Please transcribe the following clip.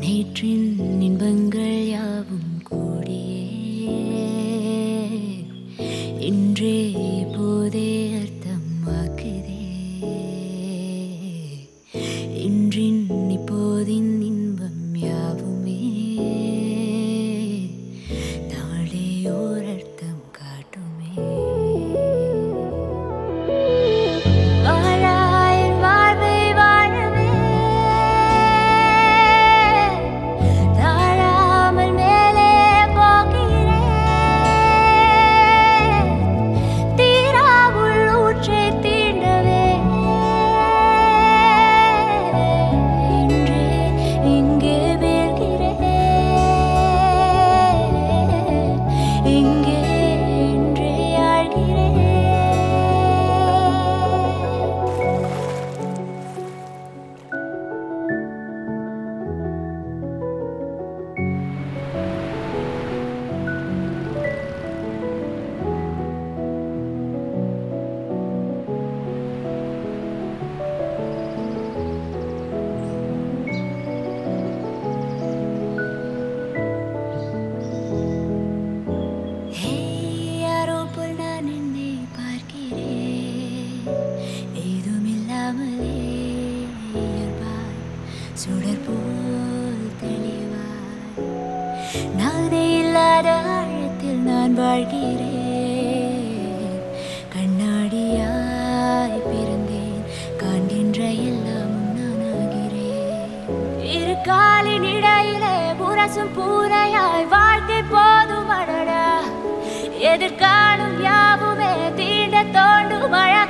நேற்றின் இன்பங்கள் யாவும் கூடியே இன்றே போதே அர்த்தமாக்குதே இன்றின் இப்போதின் இன்பம் யாவுமே நாளே ஓர் அர்த்தம் காட்டுமே கண்ணாடியாய் பிறந்தேன் காண்கின்ற எல்லாம் நானாகிறேன் இரு காலின் இடையிலே புரசும் பூனையாய் வாழ்க்கை போதும் அடடா எதிர்காலம் யாவுமே தீண்ட தோண்டும் அழகா